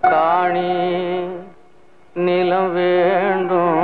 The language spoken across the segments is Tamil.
காணி நிலம் வேண்டும்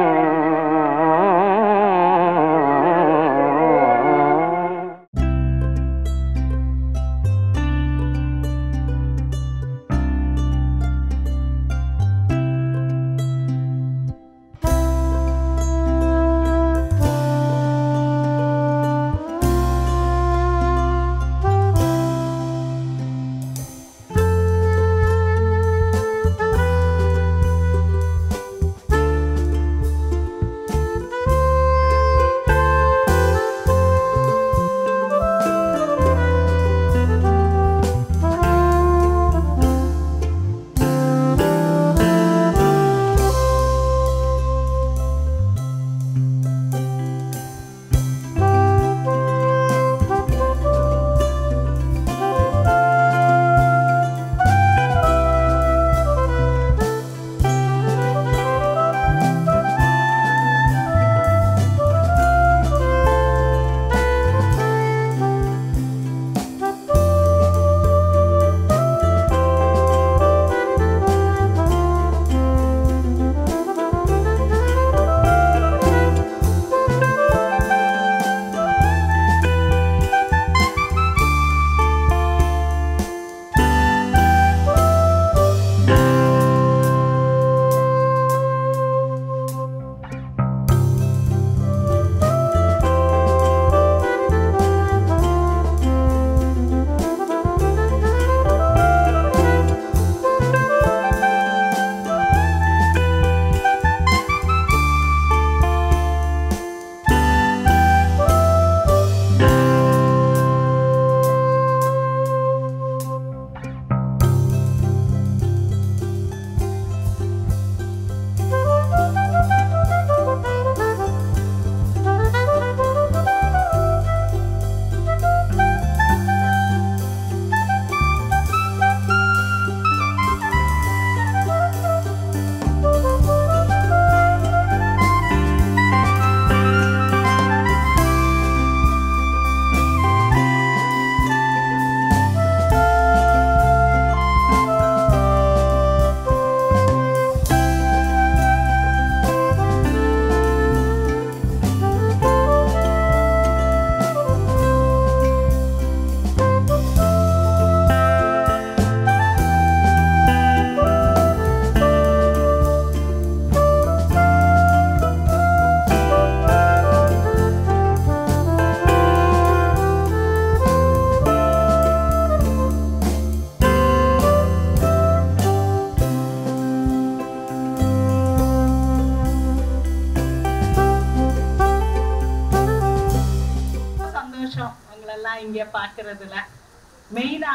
இங்கே பார்க்கறதுல மெயினா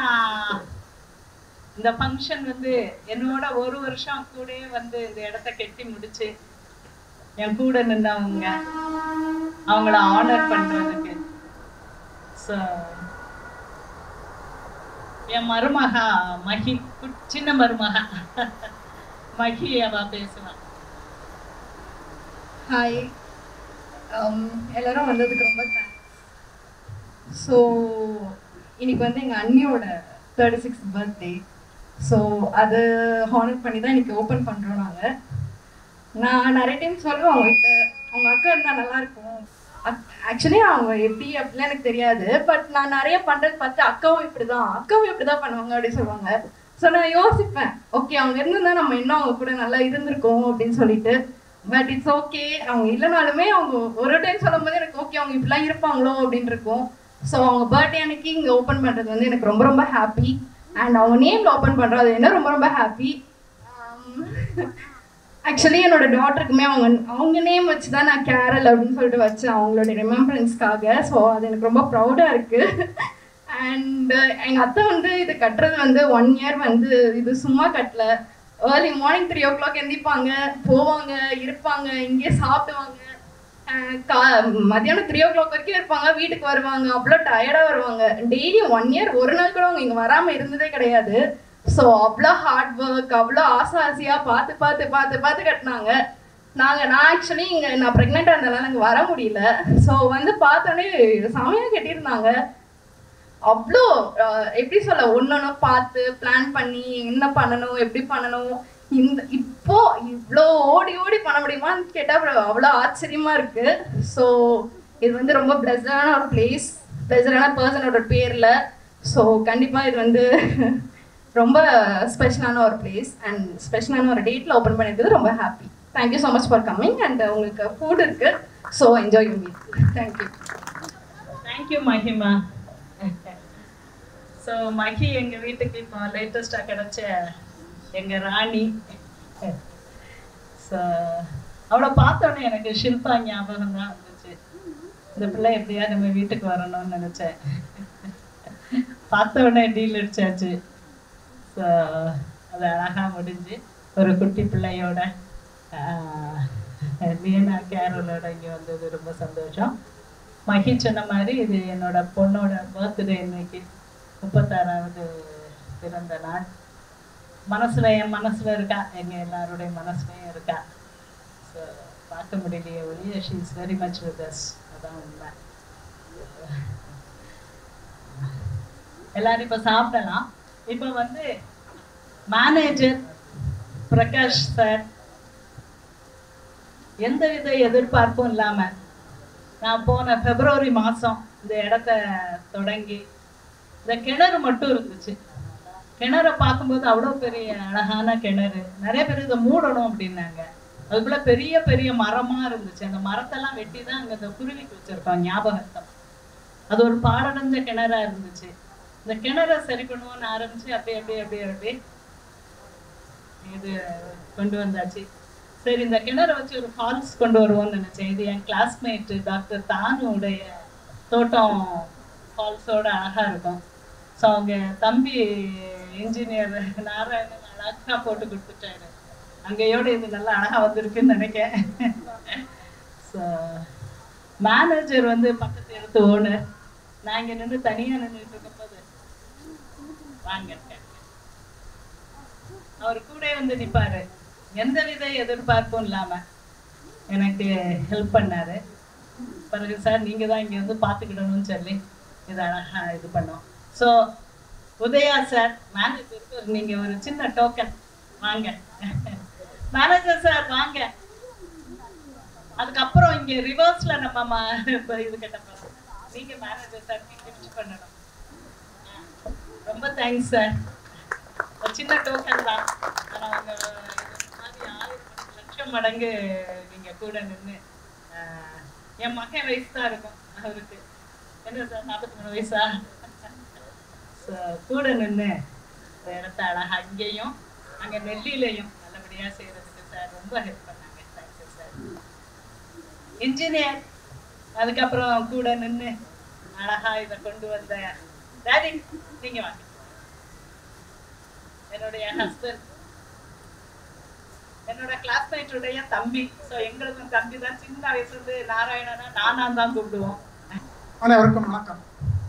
இந்த ஃபங்க்ஷன் வந்து என்னோட ஒரு வருஷம் கூட வந்து இந்த இடத்த கட்டி முடிச்சு என் கூட நின்றவங்க அவங்கள ஆனர் பண்றதுக்கு. ஸோ என் மருமகா மகி, சின்ன மருமகா மகி அவ பேசுவான். ஹாய், எல்லாரும் வந்ததுக்கு ரொம்ப தேங்க்ஸ். ஸோ இன்னைக்கு வந்து எங்கள் அண்ணியோட 36th பர்த்டே. ஸோ அது ஹானர் பண்ணி தான் இன்னைக்கு ஓப்பன் பண்ணுறோம். நான் நிறைய டைம் சொல்லுவேன் அவங்ககிட்ட, அவங்க அக்கா இருந்தால் நல்லாயிருக்கும். ஆக்சுவலி அவங்க எப்படி அப்படிலாம் எனக்கு தெரியாது, பட் நான் நிறைய பண்ணுறது பார்த்து அக்காவும் இப்படி தான் பண்ணுவாங்க அப்படின்னு சொல்லுவாங்க. ஸோ நான் யோசிப்பேன், ஓகே அவங்க இருந்திருந்தா நம்ம இன்னும் அவங்க கூட நல்லா இருந்திருக்கோம் அப்படின்னு சொல்லிட்டு. பட் இட்ஸ் ஓகே, அவங்க இல்லைனாலுமே அவங்க ஒரு டைம் சொல்லும் போது எனக்கு ஓகே அவங்க இப்படிலாம் இருப்பாங்களோ அப்படின்னு இருக்கும். ஸோ அவங்க பர்த்டே அன்னைக்கு இங்கே ஓப்பன் பண்ணுறது வந்து எனக்கு ரொம்ப ரொம்ப ஹாப்பி. அண்ட் அவங்க நேமில் ஓப்பன் பண்ணுறது என்ன ரொம்ப ரொம்ப ஹாப்பி. ஆக்சுவலி என்னோட டாட்டருக்குமே அவங்க நேம் வச்சு தான் நான் கேரல் அப்படின்னு சொல்லிட்டு வச்சேன், அவங்களோட ரிமெம்பரன்ஸ்க்காக. ஸோ அது எனக்கு ரொம்ப ப்ரௌடாக இருக்குது. அண்ட் எங்கள் அத்தை வந்து இது கட்டுறது வந்து 1 year வந்து இது சும்மா கட்டல. ஏர்லி மார்னிங் 3 o'clock எந்திப்பாங்க, போவாங்க, இருப்பாங்க, இங்கேயே சாப்பிடுவாங்க. மத்தியானம் 3 o'clock வரைக்கும் இருப்பாங்க, வீட்டுக்கு வருவாங்க, அவ்வளோ டயர்டாக வருவாங்க. டெய்லி 1 year ஒரு நாள் கூட அவங்க இங்கே வராமல் இருந்ததே கிடையாது. ஸோ அவ்வளோ ஹார்ட் ஒர்க், அவ்வளோ ஆசையாக பார்த்து கட்டினாங்க. நான் ஆக்சுவலி இங்கே நான் ப்ரெக்னெண்ட்டாக இருந்தனால எனக்கு வர முடியல. ஸோ வந்து பார்த்தோன்னே செமையாக கட்டியிருந்தாங்க. அவ்வளோ எப்படி சொல்ல ஒன்னொன்னு பார்த்து பிளான் பண்ணி என்ன பண்ணணும் எப்படி பண்ணணும் இப்போ இவ்வளோ ஓடி ஓடி பண்ண முடியுமான்னு கேட்டால் அவ்வளோ ஆச்சரியமா இருக்கு. ஸோ இது வந்து ரொம்ப பிளஸ்டான ஒரு பிளேஸ், பிளஸ்டான பர்சனோட பேர்ல. ஸோ கண்டிப்பா இது வந்து ரொம்ப ஸ்பெஷலான ஒரு பிளேஸ் அண்ட் ஸ்பெஷலான ஒரு டேட்ல ஓப்பன் பண்ணிருக்கிறது ரொம்ப happy. Thank you so much for coming and உங்களுக்கு ஃபுட் இருக்கு. So enjoy you meet. Thank you. Thank you Mahima. So Mahi எங்கள் வீட்டுக்கு இப்போ லேட்டஸ்டாக கிடைச்ச எங்கள் ராணி. ஸோ அவளை பார்த்தோன்னே எனக்கு ஷில்பா ஞாபகம் தான் வந்துச்சு. இந்த பிள்ளை எப்படியா நம்ம வீட்டுக்கு வரணும்னு நினச்சேன். பார்த்த உடனே டீல் அடிச்சாச்சு. ஸோ அது அழகாக முடிஞ்சு ஒரு குட்டி பிள்ளையோட வீணா கேரளோட இங்கே வந்தது ரொம்ப சந்தோஷம். மஹி சொன்ன மாதிரி இது என்னோட பொண்ணோட பர்த்டே இன்னைக்கு 36வது பிறந்த நாள். என் மனசில் இருக்கா, எங்கள் எல்லாருடைய மனசுலையும் இருக்கா. ஸோ பார்க்க முடியலையே ஒழிய she is very much with us. அதான் உண்மை. எல்லாரும் இப்போ சாப்பிடலாம். இப்போ வந்து மேனேஜர் பிரகாஷ் சார் எந்தவித எதிர்பார்ப்பும் இல்லாமல் நான் போன பிப்ரவரி மாதம் இந்த இடத்த தொடங்கி இந்த கிணறு மட்டும் இருந்துச்சு. கிணறை பார்க்கும்போது அவ்வளோ பெரிய அழகான கிணறு. நிறைய பேர் இதை மூடணும் அப்படின்னாங்க. அதுக்குள்ள பெரிய பெரிய மரமாக இருந்துச்சு. அந்த மரத்தெல்லாம் வெட்டி தான் அங்கே இந்த குருவிக்கு வச்சுருக்கோம் ஞாபகத்தம். அது ஒரு பாழடைஞ்ச கிணறா இருந்துச்சு. இந்த கிணறை சரி பண்ணுவோன்னு ஆரம்பிச்சு அப்படியே இது கொண்டு வந்தாச்சு. சரி, இந்த கிணறை வச்சு ஒரு ஃபால்ஸ் கொண்டு வருவோம்னு நினைச்சேன். இது என் கிளாஸ்மேட்டு டாக்டர் தானுடைய தோட்டம் ஃபால்ஸோட அழகா இருக்கும். ஸோ அவங்க தம்பி இன்ஜினியர் நாராயணன் அழகா போட்டு கொடுத்துட்டாரு. அங்கேயோட இது நல்லா அழகா வந்திருக்குன்னு நினைக்கிறேன். ஸோ மேனேஜர் வந்து பக்கத்து எடுத்து ஓனர். நான் இங்கே நின்று தனியாக நின்றுட்டு இருக்கும்போது வாங்க அவர் கூட வந்து நிற்பாரு. எந்தவித எதிர்பார்ப்பும் இல்லாமல் எனக்கு ஹெல்ப் பண்ணாரு. பிறகு சார் நீங்கள் தான் இங்கே வந்து பார்த்துக்கிடணும்னு சொல்லி இதை அழகாக இது பண்ணோம். ஸோ உதயா சார் மேனேஜருக்கு நீங்கள் ஒரு சின்ன டோக்கன் வாங்க. மேனேஜர் சார் வாங்க. அதுக்கப்புறம் இங்கே ரிவர்ஸில் நம்ம இது கேட்டப்போ நீங்கள் மேனேஜர் சார் கிஃப்ட் பண்ணணும். ரொம்ப தேங்க்ஸ் சார். ஒரு சின்ன டோக்கன் தான். ஆனால் அவங்க மாதிரி 1000 லட்சம் மடங்கு நீங்கள் கூட நின்று என் மகன் வயசு தான் இருக்கும் அவருக்கு. என்ன சார் 43 வயசா? ஸோ கூட நின்று இடத்த அழகாக இங்கேயும் அங்கே நெல்லியிலையும் நல்லபடியாக செய்கிறதுக்கு சார் ரொம்ப ஹெல்ப் பண்ணாங்க. Thank you sir. இன்ஜினியர் அதுக்கப்புறம் கூட நின்று அழகாக இதை கொண்டு வந்த டாடி நீங்கள் வாங்க. என்னுடைய ஹஸ்பண்ட் என்னோட கிளாஸ்மேட்டுடைய தம்பி. ஸோ எங்களுக்கும் தம்பி தான். சின்ன வயசுலேருந்து நாராயணனா நானா தான் கூப்பிடுவோம். அனைவருக்கும் வணக்கம்.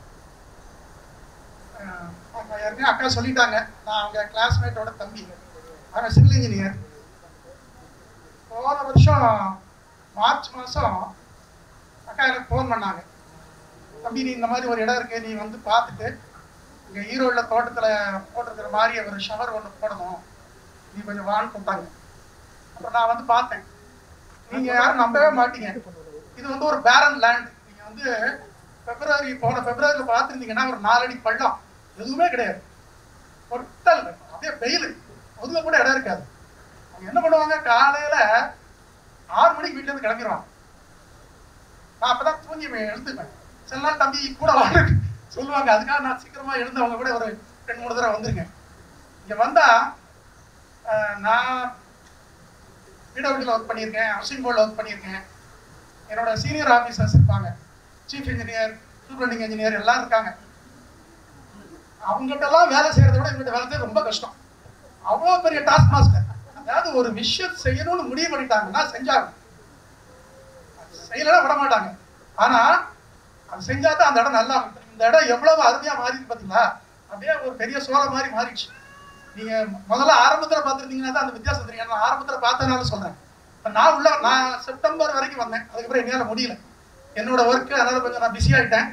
ஏற்கனவே அக்கா சொல்லிட்டாங்க, நான் அவங்க கிளாஸ்மேட்டோட தம்பி. அவங்க சிவில் இன்ஜினியர். போன வருஷம் மார்ச் மாதம் அக்கா எனக்கு ஃபோன் பண்ணாங்க. தம்பி நீ இந்த மாதிரி ஒரு இடம் இருக்கு, நீ வந்து பார்த்துட்டு இங்கே ஈரோடில் தோட்டத்தில் போட்டிருக்கிற மாதிரி ஒரு ஷவர் ஒன்று போடணும், நீ கொஞ்சம் வான்னு கூப்பிட்டாங்க. அப்புறம் நான் வந்து பார்த்தேன். நீங்கள் யாரும் நம்பவே மாட்டீங்க, இது வந்து ஒரு பேரன் லேண்ட். நீங்கள் வந்து போன பிப்ரவரியில் பார்த்துருந்தீங்கன்னா ஒரு 4 அடி பள்ளம், எதுவுமே கிடையாது. பொட்டல் அப்படியே வெயில், ஒதுங்க கூட இடம் இருக்காது. அவங்க என்ன பண்ணுவாங்க, காலையில் 6 மணிக்கு வீட்டிலேருந்து கிளம்பிடுவாங்க. நான் அப்போ தான் தூங்கி எழுந்துப்பேன். சில நாள் தம்பி கூட வாங்க சொல்லுவாங்க. அதுக்காக நான் சீக்கிரமாக எழுந்து அவங்க கூட ஒரு 2-3 தடவை வந்திருக்கேன். இங்கே வந்தால் நான் பிடபிள்யூல ஒர்க் பண்ணியிருக்கேன், ஹவுசிங் போர்டில் ஒர்க் பண்ணியிருக்கேன். என்னோட சீனியர் ஆஃபீஸர்ஸ் இருப்பாங்க, சீஃப் இன்ஜினியர், சூப்பரிண்டிங் இன்ஜினியர் எல்லாம் இருக்காங்க. அவங்ககிட்டலாம் வேலை செய்கிறத விட இவங்ககிட்ட வேலை செய்ய ரொம்ப கஷ்டம். அவ்வளோ பெரிய டாஸ்க் மாஸ்டர். அதாவது ஒரு விஷயம் செய்யணும்னு முடிவு பண்ணிட்டாங்கன்னா செஞ்சாங்க, செய்யலாம் விட மாட்டாங்க. ஆனால் அது செஞ்சா தான் அந்த இடம் நல்லா. இந்த இடம் எவ்வளவு அருமையாக மாறிடுது பார்த்தீங்களா? அப்படியே ஒரு பெரிய சோலை மாதிரி மாறிடுச்சு. நீங்கள் முதல்ல ஆரம்பத்தில் பார்த்துருந்தீங்கன்னா தான் அந்த வித்தியாசம் தெரியும். நான் ஆரம்பத்தில் பார்த்தனால சொல்கிறேன். இப்போ நான் செப்டம்பர் வரைக்கும் வந்தேன். அதுக்கப்புறம் என்னால் முடியல, என்னோட ஒர்க்கு. அதனால் கொஞ்சம் நான் பிஸி ஆகிட்டேன்.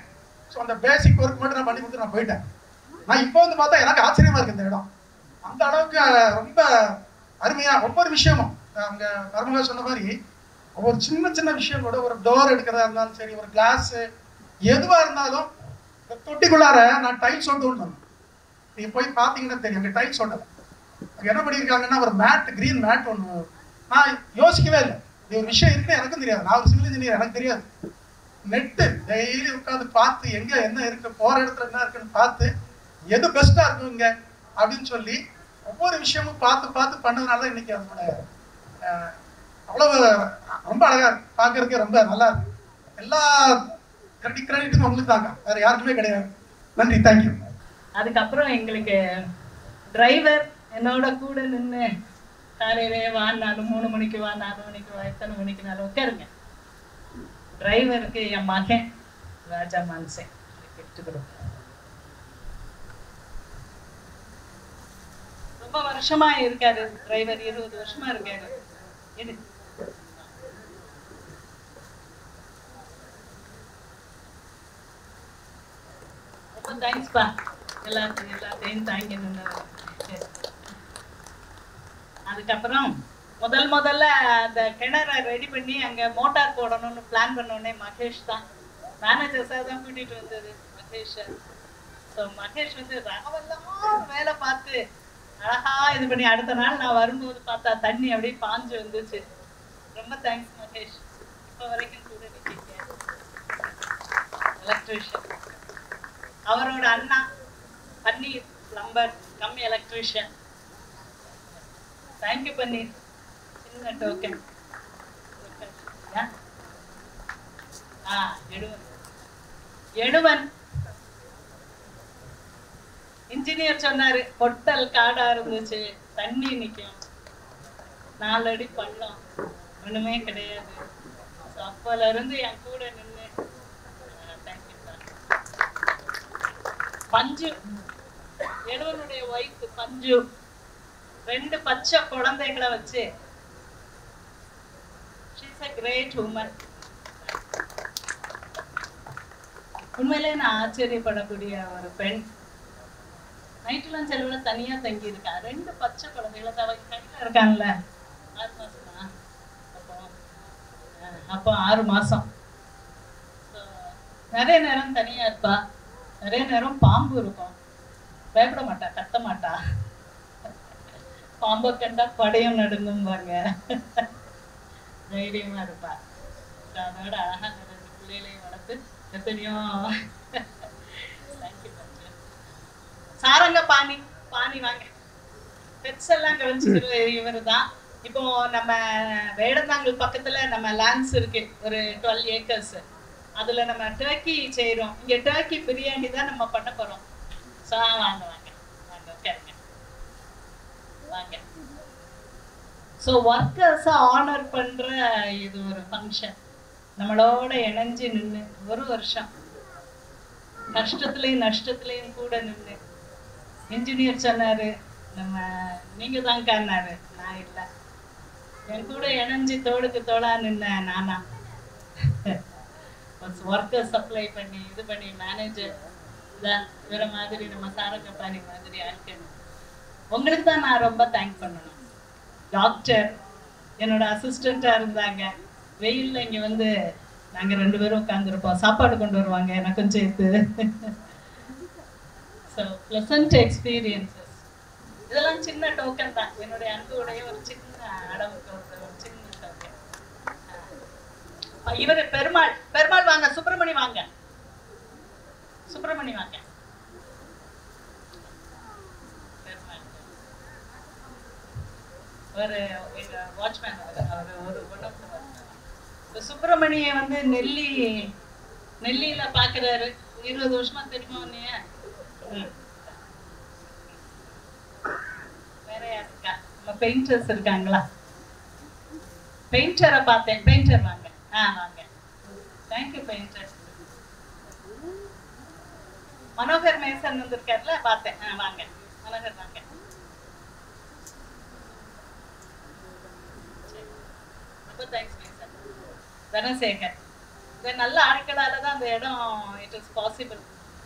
ஸோ அந்த பேசிக் ஒர்க் மட்டும் நான் பண்ணி கொடுத்து நான் போயிட்டேன். நான் இப்போ வந்து பார்த்தா எனக்கு ஆச்சரியமா இருக்கு இந்த இடம். அந்த அளவுக்கு ரொம்ப அருமையா ஒவ்வொரு விஷயமும் அவங்க மருமக சொன்ன மாதிரி ஒவ்வொரு சின்ன சின்ன விஷயம் கூட, ஒரு டோர் எடுக்கிறதா இருந்தாலும் சரி, ஒரு கிளாஸ் எதுவாக இருந்தாலும் இந்த தொட்டிக்குள்ளார நான் டைல்ஸ் ஒட்டு ஒன்று. நீங்கள் போய் பார்த்தீங்கன்னா தெரியும், அங்கே டைல்ஸ் ஒட்டல. அங்கே என்ன பண்ணியிருக்காங்கன்னா ஒரு மேட், கிரீன் மேட் ஒன்று. நான் யோசிக்கவே இல்லை, இது ஒரு விஷயம் இருக்குன்னு எனக்கும் தெரியாது. நான் ஒரு சிவில் இன்ஜினியர், எனக்கு தெரியாது. நெட்டு டெய்லி உட்காந்து பார்த்து எங்கே என்ன இருக்கு, போகிற இடத்துல என்ன இருக்குன்னு பார்த்து எது பெஸ்ட்டாக இருக்கும் இங்கே அப்படின்னு சொல்லி ஒவ்வொரு விஷயமும் பார்த்து பார்த்து பண்ணதுனால இன்னைக்கு அதோட அவ்வளவு ரொம்ப அழகா பார்க்கறதுக்கு ரொம்ப நல்லா இருக்கு. எல்லா கிரெடிட்டும் உங்களுக்கு தாங்க, வேற யாருக்குமே கிடையாது. நன்றி, தேங்க்யூ. அதுக்கப்புறம் எங்களுக்கு டிரைவர் என்னோட கூட நின்று காலையிலே வானாலும் 3 மணிக்கு வா, 4 மணிக்கு வா, எத்தனை மணிக்குனாலும் உட்காருங்க. டிரைவருக்கு என் மகன் ராஜா மான்சே கிஃப்ட் கொடுப்பேன். ரொம்ப வருஷமா இருக்காரு டிரைவர், 20 வருஷமா இருக்காரு. இது ரொம்ப தேங்க்ஸ்பா, எல்லாத்தையும் தாங்கி நின்று. அதுக்கப்புறம் முதல்ல அந்த கிணறை ரெடி பண்ணி அங்க மோட்டார் போடணும்னு பிளான் பண்ணோடனே மகேஷ் தான், மேனேஜர் சார் தான் கூட்டிட்டு வந்தது மகேஷ். ஸோ மகேஷ் வந்து ராவெல்லாம் வேலை பார்த்து அழகா இது பண்ணி அடுத்த நாள் நான் வரும்போது பார்த்தா தண்ணி அப்படியே பாஞ்சு வந்துச்சு. ரொம்ப தேங்க்ஸ் மகேஷ், இப்போ வரைக்கும் கூட நிற்கிறீங்க. எலக்ட்ரிஷியன் அவரோட அண்ணா Paneer, plumber cum electrician. Thank you Paneer, சின்ன டோக்கன். எடுவன் இன்ஜினியர் சொன்னாரு, பொட்டல் காடா இருந்துச்சு, தண்ணி நிற்கும், 4 அடி பள்ளம், ஒண்ணுமே கிடையாது. அப்பல இருந்து என் கூட நின்று பஞ்சு, எடுவனுடைய ஒய்ஃப் பஞ்சு, 2 பச்சை குழந்தைகளை வச்சு she's a great woman. உண்மையிலே நான் ஆச்சரியப்படக்கூடிய ஒரு பெண். நைட்டுலாம் செலவுல தனியா தங்கி இருக்கா, 2 பச்சை குழந்தைகளை கையில இருக்காங்கல்ல. 6 மாசமா? அப்போ 6 மாசம். நிறைய நேரம் தனியா இருப்பா, நிறைய நேரம் பாம்பு இருக்கும். பயப்பட மாட்டா, கத்த மாட்டா. பாம்பை கண்டா படையும் நடுங்கும்பாங்க. தைரியமா இருப்பா. அதோட அழகா 2 பிள்ளைகளையும் வளர்த்து எத்தனையோ. சாரங்க பாணி வாங்க, பெட்ஸ் எல்லாம் கவனிச்சுக்கிற இவரு தான். இப்போ நம்ம வேடந்தாங்கல் பக்கத்துல நம்ம லேண்ட்ஸ் இருக்கு, ஒரு 12 ஏக்கர்ஸ். அதுல நம்ம டர்க்கி செய்யறோம். இங்க டர்க்கி பிரியாணி தான் நம்ம பண்ண போறோம். வாங்க வாங்க வாங்க உட்காருங்க வாங்க. ஸோ ஒர்க்கர்ஸை ஆனர் பண்ற இது ஒரு ஃபங்க்ஷன். நம்மளோட இணைஞ்சு நின்று 1 வருஷம் கஷ்டத்துலையும் நஷ்டத்துலையும் கூட நின்று. இன்ஜினியர் சொன்னாரு, நம்ம நீங்க தான் காரணாரு, நான் இல்லை. என் கூட இணைஞ்சு தோளுக்கு தோளா நின்ன நானா. ஒர்க்கர் சப்ளை பண்ணி இது பண்ணி மேனேஜர் வேற மாதிரி நம்ம சாரங்க பாணி மாதிரி ஆக்கணும். உங்களுக்கு தான் நான் ரொம்ப தேங்க் பண்ணணும். டாக்டர் என்னோட அசிஸ்டண்டா இருந்தாங்க. வெயில்ல இங்க வந்து நாங்க 2 பேரும் உட்காந்துருப்போம், சாப்பாடு கொண்டு வருவாங்க எனக்கும் சேர்த்து. So pleasant experiences. இதெல்லாம் சின்ன டோக்கன் தான், என்னுடைய அன்புடைய ஒரு சின்ன அளவுக்கு ஒரு சின்ன டோக்கன். இவர் பெருமாள் வாங்க, சுப்பிரமணி வாங்க, சுப்பிரமணி வாங்க. ஒரு வாட்ச்மேன், அவர் ஒரு சுப்பிரமணிய வந்து நெல்லியில பாக்குறாரு. 20 வருஷமா தெரியுமா உன்னைய? வேற யார் இருக்கா? நம்ம பெயிண்டர்ஸ் இருக்காங்களா? பெயிண்டரை பார்த்தேன். பெயிண்டர் வாங்க. வாங்க. Thank you painter. மனோகர் மேசன் வந்திருக்காருல, பார்த்தேன். வாங்க மனோகர் வாங்க. ரொம்ப தேங்க்ஸ் மேசன். தனசேகர் இந்த நல்ல ஆட்களால தான் அந்த இடம் இட் இஸ் பாசிபிள்.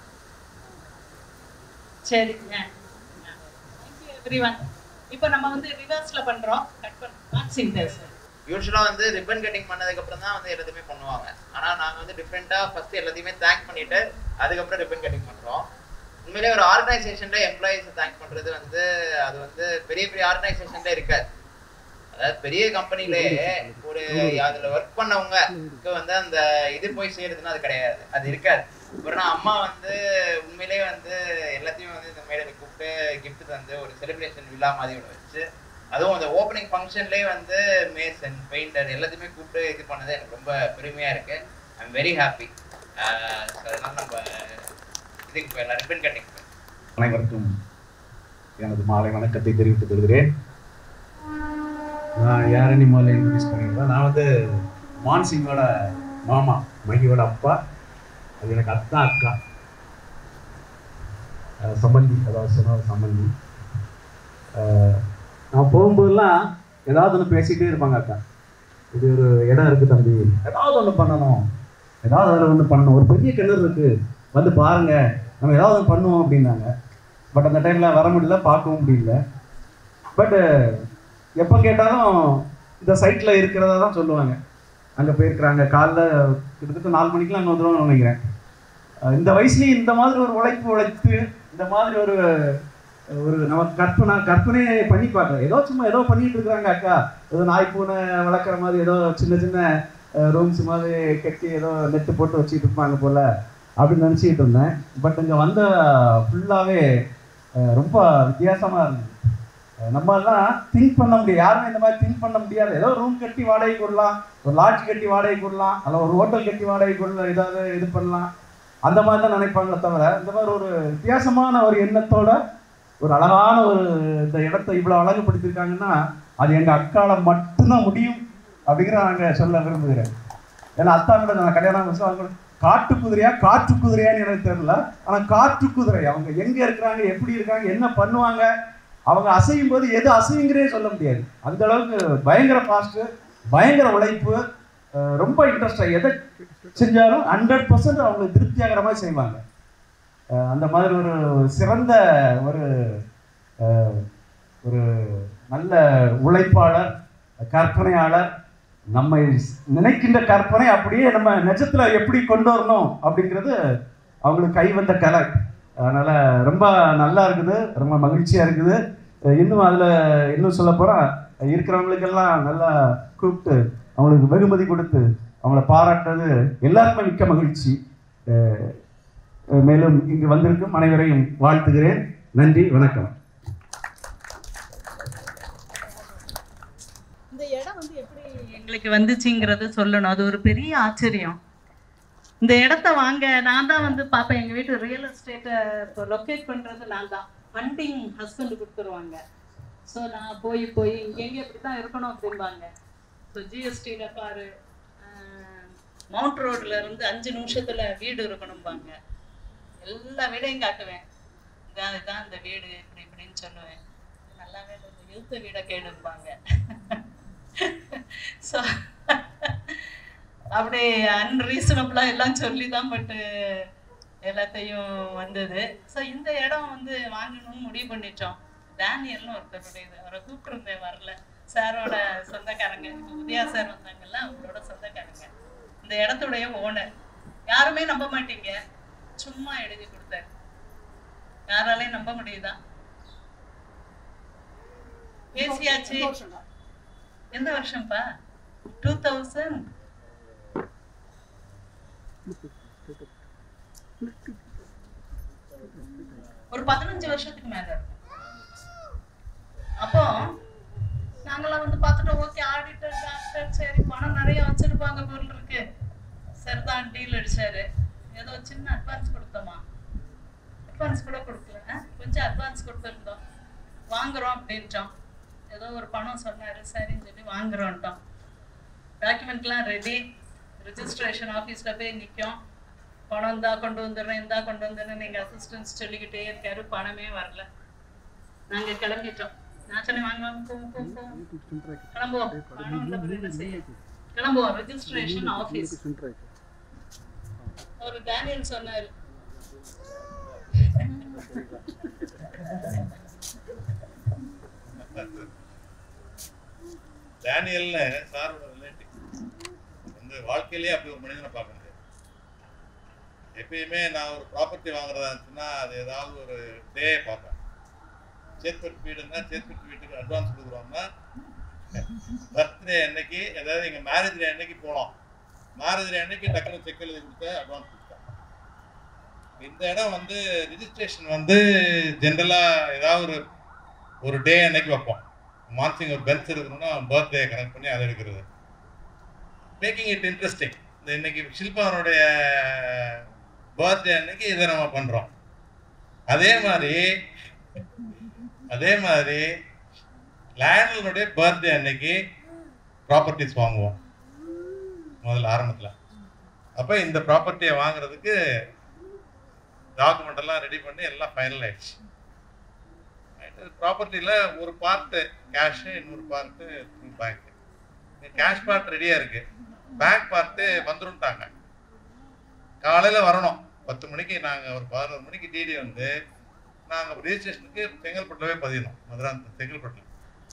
சரி, தேங்க்யூ எவ்ரிவன். இப்போ நம்ம வந்து ரிவர்ஸ்ல பண்றோம். கட் பண்ண யூஸ்வலாக வந்து ரிப்பன் கட்டிங் பண்ணதுக்கப்புறம் தான் வந்து எல்லாத்தையுமே பண்ணுவாங்க. ஆனால் நாங்கள் வந்து டிஃப்ரெண்ட்டாக ஃபஸ்ட்டு எல்லாத்தையுமே தேங்க் பண்ணிவிட்டு அதுக்கப்புறம் ரிப்பன் கட்டிங் பண்ணுறோம். உண்மையிலே ஒரு ஆர்கனைசேஷனில் எம்ப்ளாயீஸை தேங்க் பண்ணுறது வந்து அது வந்து பெரிய பெரிய ஆர்கனைசேஷன்ல இருக்காது. அதாவது பெரிய கம்பெனிலே ஒரு அதில் ஒர்க் பண்ணவங்களுக்கு வந்து அந்த இது போய் செய்யறதுன்னா அது கிடையாது, அது இருக்காது. அப்புறம் அம்மா வந்து உண்மையிலே வந்து எல்லாத்தையும் வந்து இந்த மேடையில் கூப்பிட்டு கிஃப்ட் வந்து ஒரு செலிப்ரேஷன் விழா மாதிரி ஒன்று வச்சு, அதுவும் அந்த ஓப்பனிங் ஃபங்க்ஷன்லேயே வந்து மேசன் பெயிண்டர் எல்லாத்தையுமே கூப்பிட்டு இது பண்ணது எனக்கு ரொம்ப பெருமையாக இருக்கு. I am very happy. அதனால நம்ம இதுக்கு போயிடலாம், ரிப்பன் கட்டிங். அனைவருக்கும் எனது மாலை வணக்கத்தை தெரிவித்துக் கொள்கிறேன். நான் யாரை முதல்ல இன்ட்ரடியூஸ் பண்ணியிருந்தேன். நான் வந்து மான்சிங்கோட மாமா, மகியோட அப்பா. அது எனக்கு அக்கா சம்பந்தி, அதாவது சொன்ன சம்பந்தி. நான் போகும்போதெல்லாம் ஏதாவது ஒன்று பேசிகிட்டே இருப்பாங்க. அக்கா, இது ஒரு இடம் இருக்குது தம்பி, ஏதாவது ஒன்று பண்ணணும், ஏதாவது அதில் ஒன்று பண்ணணும், ஒரு பெரிய கிணறு இருக்குது, வந்து பாருங்கள், நம்ம ஏதாவது ஒன்று பண்ணுவோம் அப்படின்னாங்க. பட் அந்த டைமில் வர முடியல, பார்க்கவும் முடியல. பட்டு எப்போ கேட்டாலும் இந்த சைட்டில் இருக்கிறதா தான் சொல்லுவாங்க. அங்கே போயிருக்கிறாங்க, காலைல கிட்டத்தட்ட 4 மணிக்கெலாம் அங்கே வந்துடுவாங்கன்னு நினைக்கிறேன். இந்த வயசுலேயும் இந்த மாதிரி ஒரு உழைத்து இந்த மாதிரி ஒரு நம்ம கற்பனை பண்ணி பார்க்கலாம். ஏதோ சும்மா ஏதோ பண்ணிட்டு இருக்கிறாங்க அக்கா, ஏதோ நாய் பூனை வளர்க்குற மாதிரி ஏதோ சின்ன சின்ன ரூம்ஸ் மாதிரி கட்டி ஏதோ நெட்டு போட்டு வச்சுட்டு இருப்பாங்க போல் அப்படின்னு நினச்சிக்கிட்டு இருந்தேன். பட் இங்கே வந்த ஃபுல்லாகவே ரொம்ப வித்தியாசமாக இருந்தது. நம்மலாம் திங்க் பண்ண முடியாது, யாருமே இந்த மாதிரி திங்க் பண்ண முடியாது. ஏதோ ரூம் கட்டி வாடகை கொடுலாம், ஒரு லாட்ஜ் கட்டி வாடகை கொடுலாம், அல்ல ஒரு ஹோட்டல் கட்டி வாடகை கொடுலாம், ஏதாவது இது பண்ணலாம், அந்த மாதிரி தான் நினைப்பாங்களே தவிர இந்த மாதிரி ஒரு வித்தியாசமான ஒரு எண்ணத்தோட ஒரு அழகான ஒரு இந்த இடத்தை இவ்வளோ அழகுபடுத்தியிருக்காங்கன்னா அது எங்கள் அக்கால மட்டும்தான் முடியும் அப்படிங்கிற நாங்கள் சொல்ல விரும்புகிறேன். ஏன்னா அத்தாங்கிட்ட நான் கல்யாணம் அவங்க காட்டு குதிரையான்னு எனக்கு தெரியல, ஆனால் காற்று குதிரை. அவங்க எங்கே இருக்கிறாங்க, எப்படி இருக்காங்க, என்ன பண்ணுவாங்க, அவங்க அசையும் போது எது அசையுங்கிறே சொல்ல முடியாது. அந்த அளவுக்கு பயங்கர ஃபாஸ்ட்டு, பயங்கர உழைப்பு, ரொம்ப இன்ட்ரெஸ்டாக எதை செஞ்சாலும் 100% அவங்களுக்கு திருப்தியாகிற மாதிரி செய்வாங்க. அந்த மாதிரி ஒரு சிறந்த ஒரு நல்ல உழைப்பாளர், கற்பனையாளர். நம்ம நினைக்கின்ற கற்பனை அப்படியே நம்ம நிஜத்தில் எப்படி கொண்டு வரணும் அப்படிங்கிறது அவங்களுக்கு கைவந்த கலை. அதனால் ரொம்ப நல்லா இருக்குது, ரொம்ப மகிழ்ச்சியாக இருக்குது. இன்னும் அதில் இன்னும் சொல்ல போனால் இருக்கிறவங்களுக்கெல்லாம் நல்லா கூப்பிட்டு அவங்களுக்கு வெகுமதி கொடுத்து அவங்கள பாராட்டுறது எல்லாருக்குமே மிக்க மகிழ்ச்சி. மேலும் இங்கு வந்திருக்கும் அனைவரையும் வாழ்த்துகிறேன். நன்றி, வணக்கம். இந்த இடம் வந்து எப்படி எங்களுக்கு வந்துச்சுங்கிறத சொல்லணும். அது ஒரு பெரிய ஆச்சரியம். இந்த இடத்த வாங்க நான் தான் வந்து பார்ப்பேன். எங்கள் வீட்டு ரியல் எஸ்டேட்டை இப்போ லொக்கேட் பண்ணுறது நான் தான். ஃபண்டிங் ஹஸ்பண்ட் கொடுத்துருவாங்க. ஸோ நான் போய் இங்கெங்கே இப்படி தான் இருக்கணும் அப்படிம்பாங்க. ஸோ ஜிஎஸ்டியில் பாரு, மவுண்ட் ரோடில் இருந்து 5 நிமிஷத்தில் வீடு இருக்கணும்பாங்க. எல்லா வீடையும் காட்டுவேன். இதுதான் இந்த வீடு இப்படின்னு சொல்லுவேன். நல்லாவே எழுத்த வீடை கேடுப்பாங்க. ஸோ அப்படி அன்ரீசனபிளாக எல்லாம் சொல்லி தான் பட்டு எல்லாத்தையும் வந்தது. ஸோ இந்த இடம் வந்து வாங்கணும்னு முடிவு பண்ணிட்டோம். டேனியல்னு ஒருத்தருடையது, அவரை கூப்பிட்டுருந்தேன், வரல. சாரோட சொந்தக்காரங்க, இப்போ உதயா சார் வந்தாங்கல்ல, அவங்களோட சொந்தக்காரங்க. இந்த இடத்துடைய ஓனர். யாருமே நம்ப மாட்டீங்க, சும்மா எழுதி கொடுத்தாரு. யாராலையும் நம்ப முடியுதா? பேசியாச்சு. எந்த வருஷம்ப்பா? 2000 ஒரு 15 வருஷத்துக்கு மேல இருக்கும். அப்போ நாங்களாம் வந்து பார்த்துட்டோம். ஓகே, ஆடிட்டர், டாக்டர், சரி பணம் நிறைய வச்சிருப்பாங்க பொருள் இருக்கு. சரிதான், டீல் அடிச்சாரு. ஏதோ சின்ன அட்வான்ஸ் கொடுத்தோமா? அட்வான்ஸ் கூட கொடுக்கல, கொஞ்சம் அட்வான்ஸ் கொடுத்துருந்தோம். வாங்குறோம் அப்படின்ட்டோம். ஏதோ ஒரு பணம் சொன்னாரு, சரின்னு சொல்லி வாங்குறோன்ட்டோம். டாக்குமெண்ட்லாம் ரெடி, ரிஜிஸ்ட்ரேஷன் ஆஃபீஸில் போய் நிற்கும். பணம் தான் கொண்டு வந்துடுறேன், இந்தா கொண்டு வந்துடுறேன், எங்கள் அசிஸ்டன்ஸ் சொல்லிக்கிட்டே இருக்காரு. பணமே வரல. நாங்கள் கிளம்பிட்டோம். நான் சொன்னேன், வாங்க கிளம்புவோம். பணம் இல்லை, என்ன செய்ய கிளம்புவோம். ரிஜிஸ்ட்ரேஷன் ஆஃபீஸ் ஒரு டேனியல் சொன்னாரு, டேனியல்னு சாரோட ரிலேட்டிவ் வந்து வாழ்க்கையிலேயே அப்படி ஒரு மனிதனை பார்க்க முடியாது. எப்பயுமே நான் ஒரு ப்ராப்பர்ட்டி வாங்குறதா இருந்துச்சுன்னா அது ஏதாவது ஒரு டே பார்ப்பேன். சேத்பட் வீடுன்னா சேத்பட் வீட்டுக்கு அட்வான்ஸ் கொடுக்குறோம்னா பர்த்டே அன்னைக்கு, ஏதாவது எங்கள் மேரேஜ் டே அன்னைக்கு போனோம், மேரேஜ் டே அன்னைக்கு டக்குனு செக் எழுதி கொடுத்து அட்வான்ஸ் கொடுத்தேன். இந்த இடம் வந்து ரிஜிஸ்ட்ரேஷன் வந்து ஜென்ரலாக ஏதாவது ஒரு டே அன்னைக்கு வைப்போம். மார்னிங் ஒரு பென்ஸ் இருக்கணும்னா பர்த்டே கனெக்ட் பண்ணி அதை எடுக்கிறது, மேக்கிங் இட் இன்ட்ரெஸ்டிங். இந்த இன்னைக்கு ஷில்பாவனுடைய பர்த்டே அன்னைக்கு இதை நம்ம பண்ணுறோம். அதே மாதிரி லேண்ட்லோடைய பர்த்டே அன்னைக்கு ப்ராப்பர்ட்டிஸ் வாங்குவோம் முதல்ல ஆரம்பத்தில். அப்போ இந்த ப்ராப்பர்ட்டியை வாங்குறதுக்கு டாக்குமெண்ட் எல்லாம் ரெடி பண்ணி எல்லாம் ஃபைனல் ஆயிடுச்சு. ப்ராப்பர்ட்டியில் ஒரு பார்ட்டு கேஷு, இன்னொரு பார்ட்டு பேங்க். கேஷ் பார்ட் ரெடியாக இருக்குது, பேங்க் பார்ட்டு வந்துருட்டாங்க. காலையில் வரணும் 10 மணிக்கு. நாங்கள் ஒரு 11 மணிக்கு டிடி வந்து நாங்கள் ரிஜிஸ்ட்ரேஷனுக்கு செங்கல்பட்டுலவே பதியணும், மதுராந்த செங்கல்பட்டில்.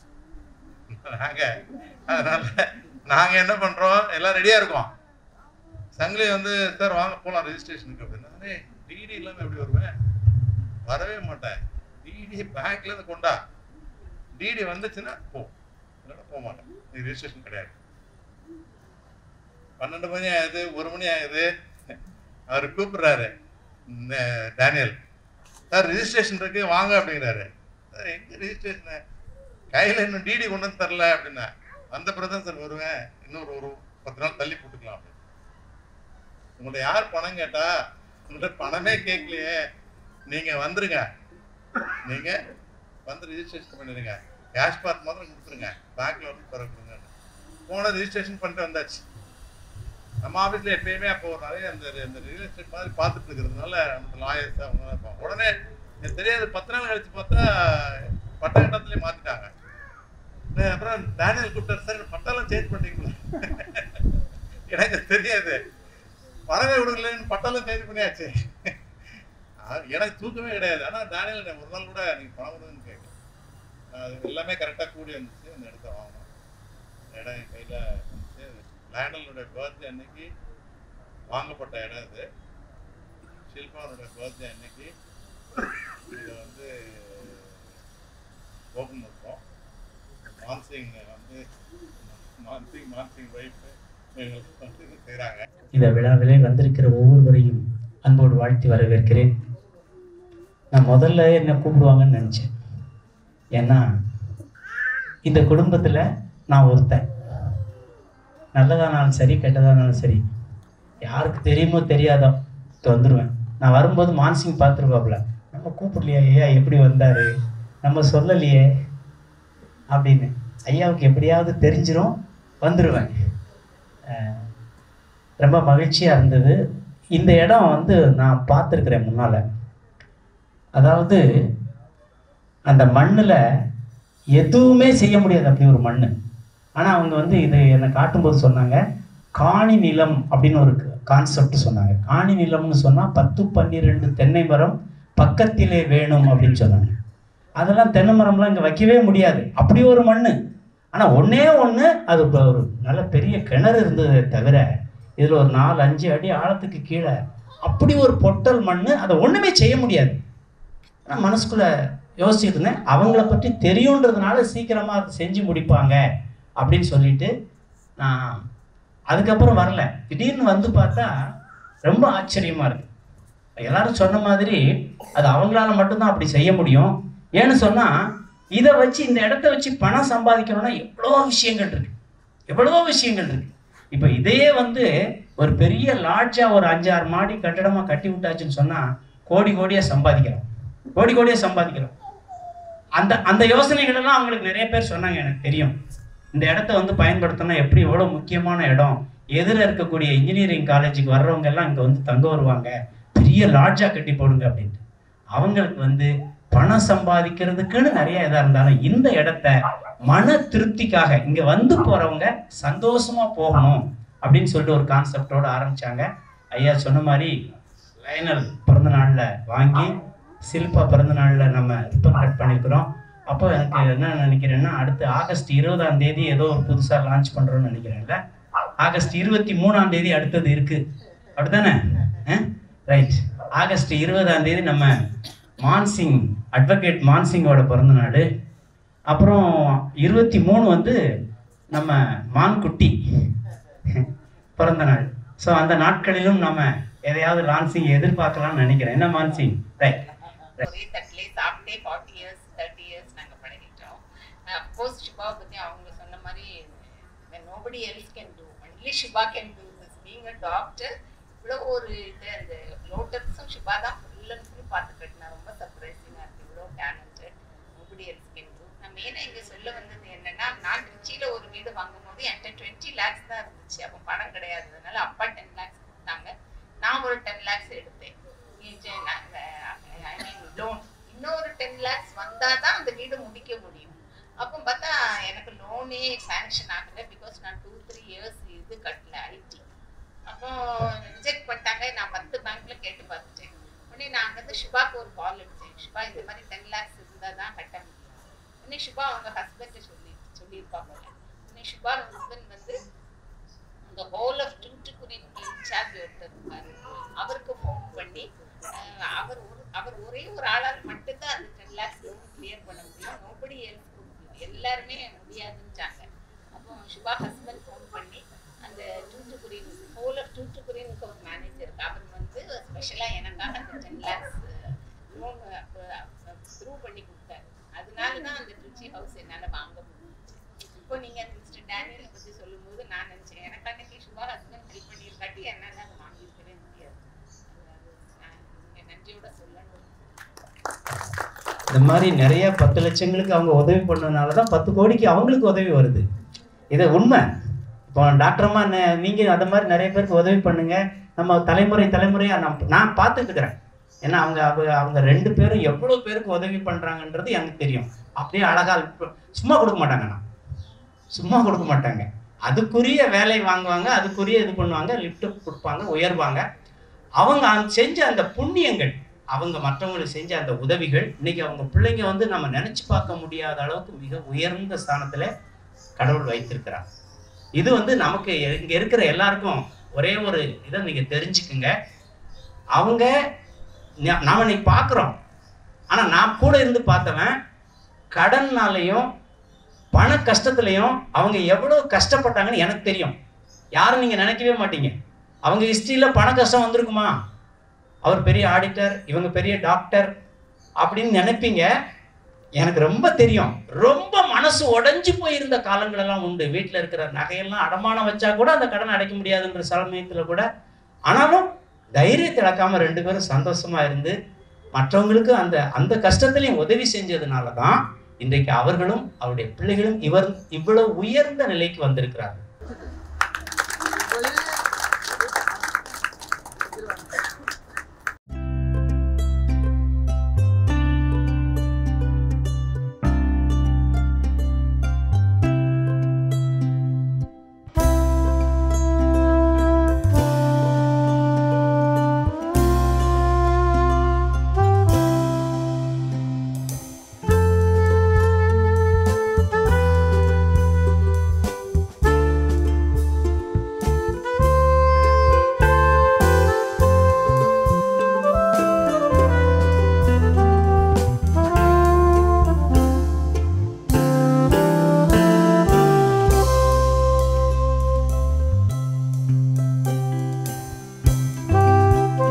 அதனால் நாங்கள் என்ன பண்ணுறோம், எல்லாம் ரெடியாக இருக்கோம். சங்கிலி வந்து சார் வாங்க போகலாம் ரிஜிஸ்ட்ரேஷனுக்கு அப்படின்னா, டிடி இல்லாமல் எப்படி வருவேன், வரவே மாட்டேன். டிடி பேங்க்ல இருந்து கொண்டா, டிடி வந்துச்சுன்னா போக மாட்டேன், இது ரிஜிஸ்ட்ரேஷன் கிடையாது. 12 மணி ஆகுது, 1 மணி ஆகுது. அவர் கூப்பிடுறாரு டேனியல், சார் ரிஜிஸ்ட்ரேஷன் இருக்கு வாங்க அப்படிங்கிறாரு. சார் எங்க ரிஜிஸ்ட்ரேஷன், கையில் இன்னும் டிடி கொண்டு வந்து தரல அப்படின்னா, அந்த பிறகு சார் வருவேன், இன்னொரு 10 நாள் தள்ளி போட்டுக்கலாம் அப்படின்னு. உங்கள்ட்ட யார் பணம் கேட்டா, உங்கள்ட்ட பணமே கேட்கலையே, நீங்க வந்துருங்க, நீங்க வந்து ரிஜிஸ்ட்ரேஷன் பண்ணிடுங்க, கேஷ் பார்ட் மாதிரி கொடுத்துருங்க, பேங்க்ல வந்து பிறகுங்க. போன ரிஜிஸ்ட்ரேஷன் பண்ணிட்டு வந்தாச்சு. நம்ம ஆஃபீஸில் எப்பயுமே அப்போ நிறைய அந்த ரியல் எஸ்டேட் மாதிரி பார்த்துட்டு இருக்கிறதுனால நமக்கு லாயர்ஸ் அவங்க தான் இருப்பாங்க. உடனே எனக்கு தெரியாது, 10 நாள் கழிச்சு பார்த்தா பட்டகட்டத்துலேயே மாற்றிட்டாங்க. அப்புறம் டேனியல் கூப்பிட்டார், சார் பட்டாலாம் சேஞ்ச் பண்ணிட்டீங்களா? எனக்கு தெரியாது, பணமே விடுங்களேன்னு பட்டாலாம் சேஞ்ச் பண்ணியாச்சு. எனக்கு தூக்கமே கிடையாது. ஆனால் டேனியல் ஒரு நாள் கூட நீங்கள் பணம் விடுதுன்னு கேட்கல. அது எல்லாமே கரெக்டாக கூடி வந்துச்சு. அந்த இடத்த வாங்கணும், இடம் என் கையில் வந்துச்சு. லேண்டலுடைய பர்த்டே அன்னைக்கு வாங்கப்பட்ட இடம் இது. ஷில்பானுடைய பர்த்டே அன்னைக்கு இதை வந்து ஓப்பன் பண்ணுறோம். மான்சிங் வந்து மான்சிங் வைஃப் எங்களுக்கு வந்து செய்கிறாங்க. இந்த விழாவிலே வந்திருக்கிற ஒவ்வொருவரையும் அன்போடு வாழ்த்தி வரவேற்கிறேன். நான் முதல்ல என்ன கூப்பிடுவாங்கன்னு நினச்சேன். ஏன்னா இந்த குடும்பத்தில் நான் ஒருத்தன், நல்லதானாலும் சரி கெட்டதானாலும் சரி, யாருக்கு தெரியுமோ தெரியாதோ வந்துடுவேன். நான் வரும்போது மான்சிங் பார்த்துருப்பாப்புல, நம்ம கூப்பிடலையே, ஐயா எப்படி வந்தார், நம்ம சொல்லலையே அப்படின்னு. ஐயாவுக்கு எப்படியாவது தெரிஞ்சிடும், வந்துடுவேன். ரொம்ப மகிழ்ச்சியாக இருந்தது. இந்த இடம் வந்து நான் பார்த்துருக்குறேன் முன்னால். அதாவது அந்த மண்ணில் எதுவுமே செய்ய முடியாது, அப்படி ஒரு மண். ஆனால் அவங்க வந்து இது என்னை காட்டும்போது சொன்னாங்க, காணி நிலம் அப்படின்னு ஒரு கான்செப்ட் சொன்னாங்க. காணி நிலம்னு சொன்னால் 10-12 தென்னை மரம் பக்கத்திலே வேணும் அப்படின்னு சொன்னாங்க. அதெல்லாம் தென்னை மரம்லாம் இங்கே வைக்கவே முடியாது, அப்படி ஒரு மண். ஆனால் ஒன்றே ஒன்று, அது இப்போ ஒரு நல்ல பெரிய கிணறு இருந்ததை தவிர இதில் ஒரு 4-5 அடி ஆழத்துக்கு கீழே அப்படி ஒரு பொட்டல் மண், அதை ஒன்றுமே செய்ய முடியாது. ஆனால் மனசுக்குள்ளே யோசிச்சுட்டு இருந்தேன், அவங்கள பற்றி தெரியுன்றதுனால சீக்கிரமாக அதை செஞ்சு முடிப்பாங்க அப்படின்னு சொல்லிட்டு நான் அதுக்கப்புறம் வரல. திடீர்னு வந்து பார்த்தா ரொம்ப ஆச்சரியமாக இருக்குது. எல்லாரும் சொன்ன மாதிரி அது அவங்களால மட்டும்தான் அப்படி செய்ய முடியும். ஏன்னு சொன்னால் இதை வச்சு, இந்த இடத்த வச்சு பணம் சம்பாதிக்கணும்னா எவ்வளோ விஷயங்கள் இருக்குது. இப்போ இதையே வந்து ஒரு பெரிய லாட்ஜாக ஒரு 5-6 மாடி கட்டடமாக கட்டி விட்டாச்சுன்னு சொன்னால் கோடியாக சம்பாதிக்கிறோம். அந்த யோசனைகள் எல்லாம் அவங்களுக்கு நிறைய பேர் சொன்னாங்க. எனக்கு தெரியும், இந்த இடத்த வந்து பயன்படுத்தினா எப்படி, எவ்வளோ முக்கியமான இடம், எதிர இருக்கக்கூடிய இன்ஜினியரிங் காலேஜுக்கு வர்றவங்க எல்லாம் இங்கே வந்து தங்க வருவாங்க, பெரிய லாட்ஜாக கட்டி போடுங்க அப்படின்ட்டு. அவங்களுக்கு வந்து பணம் சம்பாதிக்கிறதுக்குன்னு நிறைய இதாக இருந்தாலும் இந்த இடத்த மன திருப்திக்காக இங்கே வந்து போகிறவங்க சந்தோஷமாக போகணும் அப்படின்னு சொல்லிட்டு ஒரு கான்செப்டோடு ஆரம்பித்தாங்க. ஐயா சொன்ன மாதிரி லைனல் பிறந்த நாளில் வாங்கி சில்பா பிறந்த நாளில் நம்ம ரிப்பன் கட் பண்ணியிருக்கிறோம். அப்போ எனக்கு என்ன நினைக்கிறேன்னா, அடுத்து ஆகஸ்ட் 20ஆம் தேதி ஏதோ ஒரு புதுசாக லான்ச் பண்ணுறோன்னு நினைக்கிறேன்ல. ஆகஸ்ட் 23ஆம் தேதி அடுத்தது இருக்குது, அப்படித்தானே? ரைட். ஆகஸ்ட் 20ஆம் தேதி நம்ம மான்சிங், அட்வொகேட் மான்சிங்கோட பிறந்த நாள். அப்புறம் 23 வந்து நம்ம மான்குட்டி பிறந்த நாள். ஸோ அந்த நாட்களிலும் நம்ம எதையாவது லான்சிங் எதிர்பார்க்கலாம்னு நினைக்கிறேன். என்ன மான்சிங்? ரைட். ஒரே தட்டிலே சாப்பிட்டே 40 இயர்ஸ் 30 இயர்ஸ் நாங்கள் பழகிட்டோம். அஃப்கோர்ஸ் ஷிபாவை பற்றி அவங்க சொன்ன மாதிரி nobody else can do, only Shiba can do this. being a doctor, இவ்வளோ ஒரு இது அந்த லோட்டஸும் ஷிபா தான் ஃபுல் அண்ட் ஃபுல் பார்த்து கட்டினா. ரொம்ப சர்ப்ரைசிங்காக இருக்குது. இவ்வளோ talented, nobody else can do. நான் மெயினாக இங்கே சொல்ல வந்தது என்னென்னா, நான் திருச்சியில் ஒரு வீடு வாங்கும் போது என்கிட்ட 20 lakhs தான் இருந்துச்சு. அப்போ பணம் கிடையாது. அதனால அப்பா 10 lakhs கொடுத்தாங்க. நான் ஒரு 10 lakhs எடுத்தேன். லோன் இன்னொரு 10 lakhs வந்தால் தான் அந்த வீடு முடிக்க முடியும். அப்போ பார்த்தா எனக்கு லோனே சேங்ஷன் ஆகலை. பிகாஸ் நான் 2-3 இயர்ஸ் இது கட்டல ஐடி. அப்போ ரிஜெக்ட் பண்ணிட்டாங்க. நான் 10 பேங்க்ல கேட்டு பார்த்துட்டேன். உடனே நான் வந்து ஷிபாக்கு ஒரு கால் அடித்தேன். ஷிபா இந்த மாதிரி 10 lakhs இருந்தால் தான் கட்ட முடியும். உடனே ஷிபா அவங்க ஹஸ்பண்டை சொல்லியிருப்பாங்க. உடனே ஷிபா ஹஸ்பண்ட் வந்து அந்த ஹோல் ஆஃப் தூத்துக்குடிக்கு இன்சார்ஜ் ஒருத்தர் இருப்பார். அவருக்கு ஃபோன் பண்ணி அவர் ஒரே ஒரு ஆளால் மட்டும்தான் அந்த 10 lakhs லோன் கிளியர் பண்ண முடியும். நோபடி ஹெல்ப் கொடுக்கணும். எல்லாருமே முடியாதுன்ட்டாங்க. அப்போ ஷிபா ஹஸ்பண்ட் ஃபோன் பண்ணி அந்த தூத்துக்குடி ஹோல் ஆஃப் தூத்துக்குடின்னு ஒரு மேனேஜர், அவர் வந்து ஸ்பெஷலாக எனக்காக அந்த 10 lakhs லோன் ப்ரூவ் பண்ணி கொடுத்தாரு. அதனால தான் அந்த திருச்சி ஹவுஸ் என்னால் வாங்க முடியும். இப்போ நீங்கள் மிஸ்டர் டேனியலை பற்றி சொல்லும்போது நான் நினச்சேன், எனக்கு அன்னைக்கு ஷிபா ஹஸ்பண்ட் ஹெல்ப் பண்ணியிருக்காட்டி என்னால் அதை வாங்கியிருக்கவே முடியாது. நான் நீங்கள் நன்றியோட சொல்லணும். இந்த மாதிரி நிறைய 10 லட்சங்களுக்கு அவங்க உதவி பண்ணதுனால தான் 10 கோடிக்கு அவங்களுக்கு உதவி வருது. இது உண்மை. இப்போ டாக்டரம்மா நீங்கள் அந்த மாதிரி நிறைய பேருக்கு உதவி பண்ணுங்க. நம்ம தலைமுறையாக நான் பார்த்துட்டு இருக்கிறேன். ஏன்னா அவங்க 2 பேரும் எவ்வளோ பேருக்கு உதவி பண்ணுறாங்கன்றது எனக்கு தெரியும். அப்படியே அழகாக சும்மா கொடுக்க மாட்டாங்கண்ணா, சும்மா கொடுக்க மாட்டாங்க. அதுக்குரிய வேலை வாங்குவாங்க, அதுக்குரிய இது பண்ணுவாங்க, லிஃப்ட் கொடுப்பாங்க, உயர்வாங்க. அவங்க செஞ்ச அந்த புண்ணியங்கள், அவங்க மற்றவங்களுக்கு செஞ்ச அந்த உதவிகள் இன்னைக்கு அவங்க பிள்ளைங்க வந்து நம்ம நினச்சி பார்க்க முடியாத அளவுக்கு மிக உயர்ந்த ஸ்தானத்தில் கடவுள் வைத்திருக்கிறார். இது வந்து நமக்கு இங்கே இருக்கிற எல்லாருக்கும் ஒரே ஒரு இதை நீங்கள் தெரிஞ்சுக்குங்க. அவங்க நாம் இன்னைக்கு பார்க்குறோம், ஆனால் நான் கூட இருந்து பார்த்தவன் கடன்னாலையும் பண கஷ்டத்துலையும் அவங்க எவ்வளோ கஷ்டப்பட்டாங்கன்னு எனக்கு தெரியும். யாரும் நீங்கள் நினைக்கவே மாட்டீங்க. அவங்க ஹிஸ்ட்ரியில் பண கஷ்டம் வந்திருக்குமா? அவர் பெரிய ஆடிட்டர், இவங்க பெரிய டாக்டர் அப்படின்னு நினைப்பீங்க. எனக்கு ரொம்ப தெரியும். ரொம்ப மனசு உடைஞ்சு போயிருந்த காலங்களெல்லாம் உண்டு. வீட்டில் இருக்கிற நகையெல்லாம் அடமானம் வச்சா கூட அந்த கடனை அடைக்க முடியாதுன்ற சமயத்தில் கூட, ஆனாலும் தைரியத்தை இழக்காமல் 2 பேரும் சந்தோஷமா இருந்து மற்றவங்களுக்கு அந்த கஷ்டத்திலையும் உதவி செஞ்சதுனால தான் இன்றைக்கு அவர்களும் அவருடைய பிள்ளைகளும் இவ்வளவு உயர்ந்த நிலைக்கு வந்திருக்கிறார்கள்.